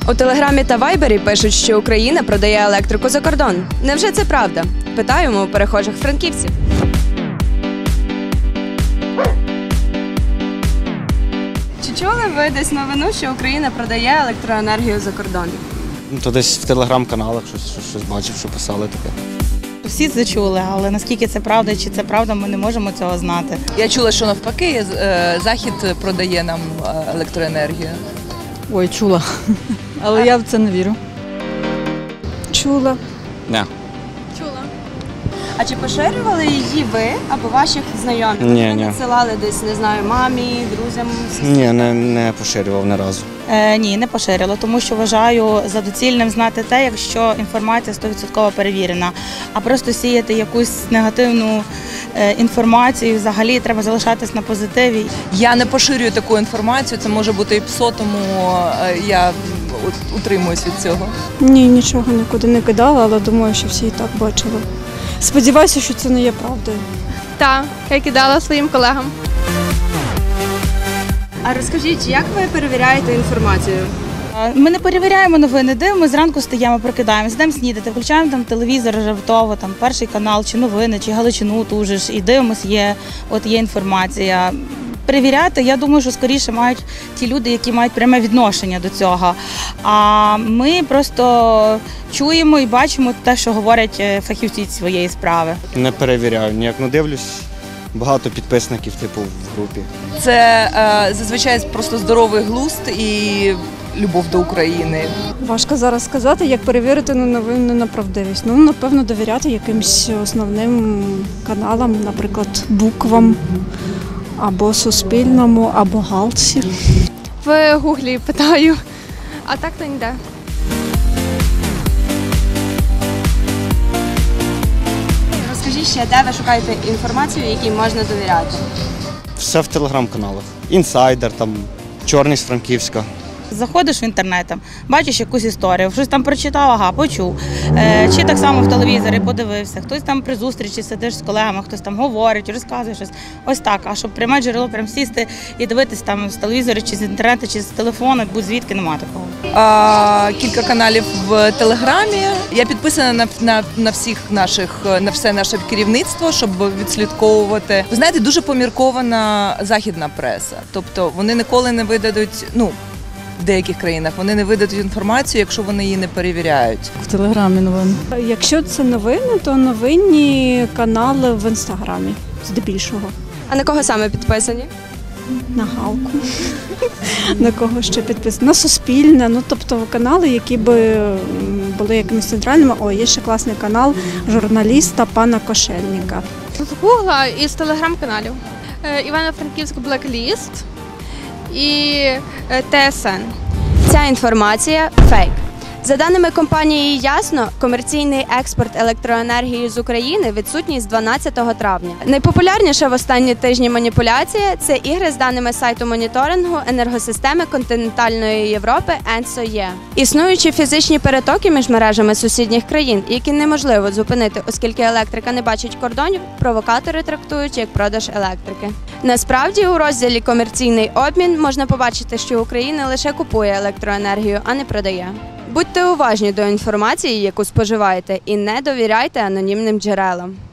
У Телеграмі та Вайбері пишуть, що Україна продає електрику за кордон. Невже це правда? Питаємо у перехожих франківців. Чи чули ви десь новину, що Україна продає електроенергію за кордон? То десь в телеграм-каналах щось бачив, що писали таке. Всі це чули, але наскільки це правда чи це правда, ми не можемо цього знати. Я чула, що навпаки, Захід продає нам електроенергію. Ой, чула, але я в це не вірю. Чула. Не. А чи поширювали її ви або ваших знайомих? Ні. Надсилали десь, не знаю, мамі, друзям? Ні, не поширював ні разу. Ні, не поширила, тому що вважаю за доцільним знати те, якщо інформація 100% перевірена. А просто сіяти якусь негативну інформацію, взагалі треба залишатись на позитиві. Я не поширюю таку інформацію, це може бути і ПСО, тому я утримуюсь від цього. Ні, нічого нікуди не кидала, але думаю, що всі і так бачили. Сподіваюся, що це не є правдою. Так, я кидала своїм колегам. А розкажіть, як ви перевіряєте інформацію? Ми не перевіряємо новини, дивимося, зранку стаємо, прокидаємося, йдемо снідати, включаємо там телевізор раптово, там перший канал, чи новини, чи Галичину ту же ж, і дивимося, є інформація. Перевіряти, я думаю, що скоріше мають ті люди, які мають пряме відношення до цього. А ми просто чуємо і бачимо те, що говорять фахівці своєї справи. Не перевіряю ніяк, дивлюсь. Багато підписників в групі. Це зазвичай просто здоровий глузд і любов до України. Важко зараз сказати, як перевірити новини на правдивість. Напевно, довіряти якимось основним каналам, наприклад, буквам, або Суспільному, або Галсі. В Гуглі питаю, а так то ніде. Розкажіть ще, де ви шукаєте інформацію, якій можна довіряти? Все в телеграм-каналах. Інсайдер, Чорний з Франківська. Заходиш в інтернет, бачиш якусь історію, щось там прочитав, ага, почув. Чи так само в телевізорі подивився, хтось там при зустрічі сидиш з колегами, хтось там говорить, розказує щось. Ось так, а щоб пряме джерело прям сісти і дивитись там з телевізора, чи з інтернету, чи з телефону, будь-звідки нема такого. Кілька каналів в Телеграмі. Я підписана на все наше керівництво, щоб відслідковувати. Ви знаєте, дуже поміркована західна преса. Тобто вони ніколи не видадуть, в деяких країнах вони не видадуть інформацію, якщо вони її не перевіряють. В Телеграмі новини. Якщо це новини, то новинні канали в Інстаграмі, здебільшого. А на кого саме підписані? На Галку. На кого ще підписано? На Суспільне, тобто канали, які би були якимись центральними. Є ще класний канал журналіста пана Кошельника. З Гугла і з телеграм-каналів. Івано-Франківськ Blacklist і ТСН. Ця інформація – фейк. За даними компанії «Ясно», комерційний експорт електроенергії з України відсутній з 12 травня. Найпопулярніша в останні тижні маніпуляція – це ігри з даними сайту моніторингу енергосистеми континентальної Європи ENTSO-E. Існуючі фізичні перетоки між мережами сусідніх країн, які неможливо зупинити, оскільки електрика не бачить кордонів, провокатори трактують як продаж електрики. Насправді, у розділі «Комерційний обмін» можна побачити, що Україна лише купує електроенергію, а не продає. Будьте уважні до інформації, яку споживаєте, і не довіряйте анонімним джерелам.